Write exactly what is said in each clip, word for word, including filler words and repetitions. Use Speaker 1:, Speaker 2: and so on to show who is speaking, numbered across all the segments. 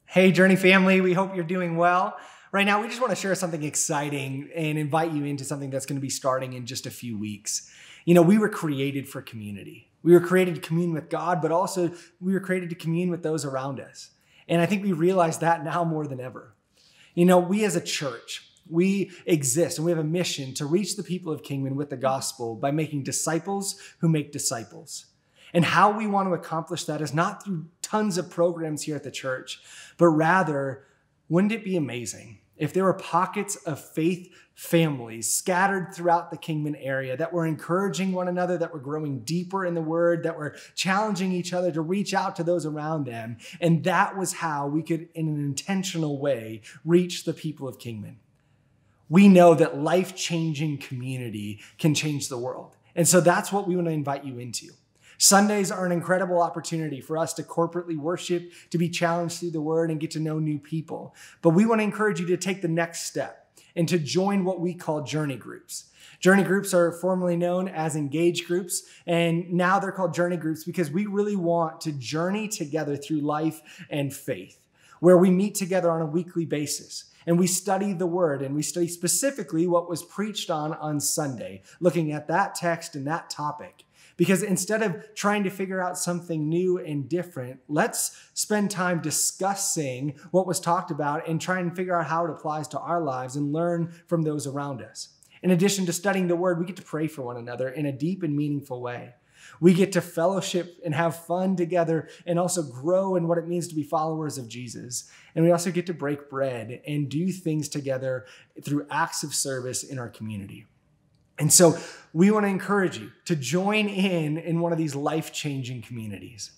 Speaker 1: Hey, Journey family, we hope you're doing well. Right now, we just want to share something exciting and invite you into something that's going to be starting in just a few weeks. You know, we were created for community. We were created to commune with God, but also we were created to commune with those around us. And I think we realize that now more than ever. You know, we as a church, we exist and we have a mission to reach the people of Kingman with the gospel by making disciples who make disciples. And how we want to accomplish that is not through tons of programs here at the church, but rather, wouldn't it be amazing if there were pockets of faith families scattered throughout the Kingman area that were encouraging one another, that were growing deeper in the word, that were challenging each other to reach out to those around them. And that was how we could, in an intentional way, reach the people of Kingman. We know that life-changing community can change the world. And so that's what we want to invite you into. Sundays are an incredible opportunity for us to corporately worship, to be challenged through the word and get to know new people. But we want to encourage you to take the next step and to join what we call journey groups. Journey groups are formerly known as engage groups, and now they're called journey groups because we really want to journey together through life and faith, where we meet together on a weekly basis. And we study the word, and we study specifically what was preached on on Sunday, looking at that text and that topic. Because instead of trying to figure out something new and different, let's spend time discussing what was talked about and try and figure out how it applies to our lives and learn from those around us. In addition to studying the word, we get to pray for one another in a deep and meaningful way. We get to fellowship and have fun together and also grow in what it means to be followers of Jesus. And we also get to break bread and do things together through acts of service in our community. And so we want to encourage you to join in in one of these life-changing communities.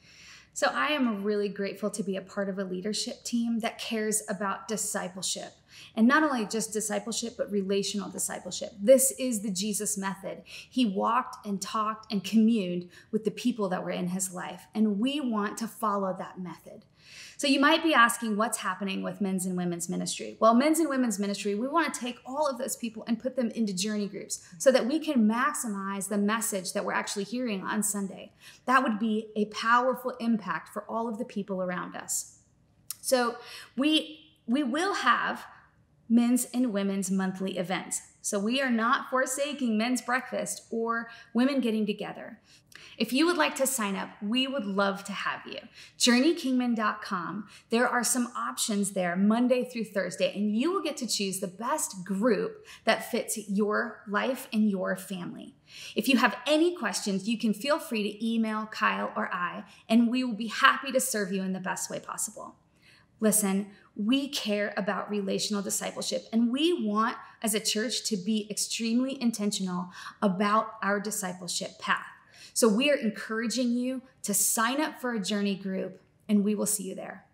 Speaker 2: So I am really grateful to be a part of a leadership team that cares about discipleship. And not only just discipleship, but relational discipleship. This is the Jesus method. He walked and talked and communed with the people that were in his life. And we want to follow that method. So you might be asking what's happening with men's and women's ministry. Well, men's and women's ministry, we want to take all of those people and put them into journey groups so that we can maximize the message that we're actually hearing on Sunday. That would be a powerful impact for all of the people around us. So we, we will have men's and women's monthly events. So we are not forsaking men's breakfast or women getting together. If you would like to sign up, we would love to have you. journey kingman dot com. There are some options there Monday through Thursday, and you will get to choose the best group that fits your life and your family. If you have any questions, you can feel free to email Kyle or I, and we will be happy to serve you in the best way possible. Listen, we care about relational discipleship, and we want, as a church, to be extremely intentional about our discipleship path. So we are encouraging you to sign up for a journey group, and we will see you there.